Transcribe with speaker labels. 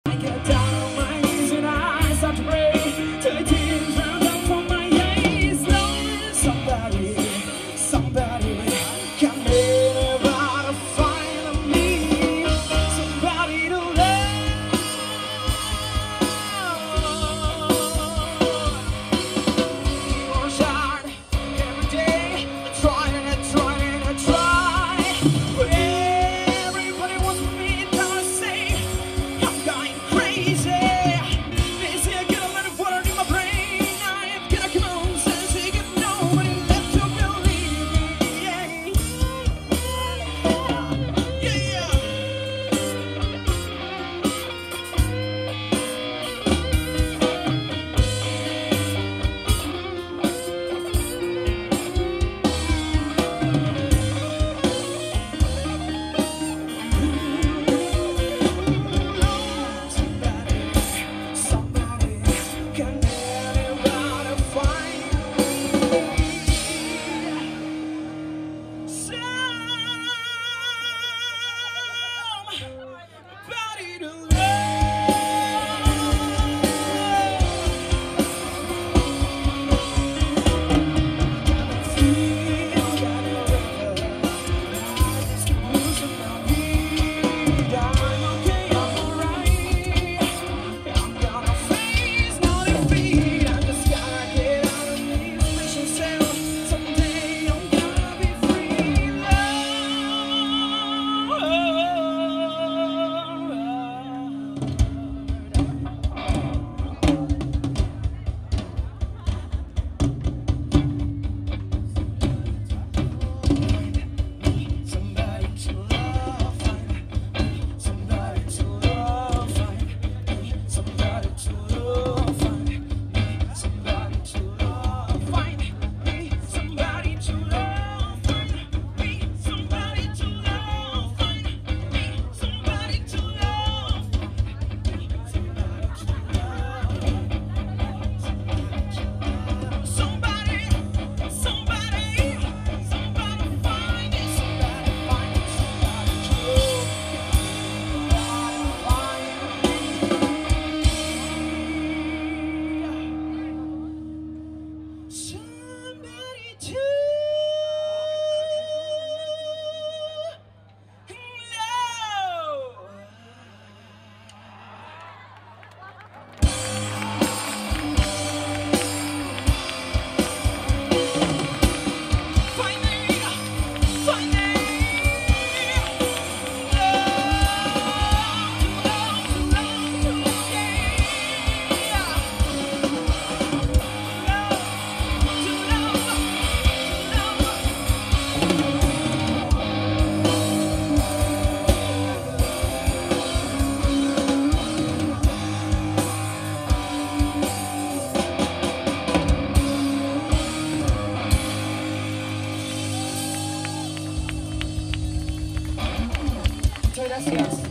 Speaker 1: get down on my knees and I start to pray till the tears run down from my eyes. Lord, somebody can never find me. Somebody to love. He works hard every day, trying and trying and trying. But everybody wants me to say I'm going crazy. They say I get a lot of water in my brain. I am gonna come on, says he got nobody left to believe me. Yeah, yeah. Somebody can never find me. Somebody to love. Muchas gracias.